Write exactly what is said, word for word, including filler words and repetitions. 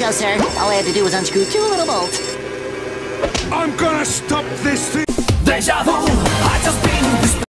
go, sir. All I had to do was unscrew two little bolts. I'm gonna stop this thing! Deja vu!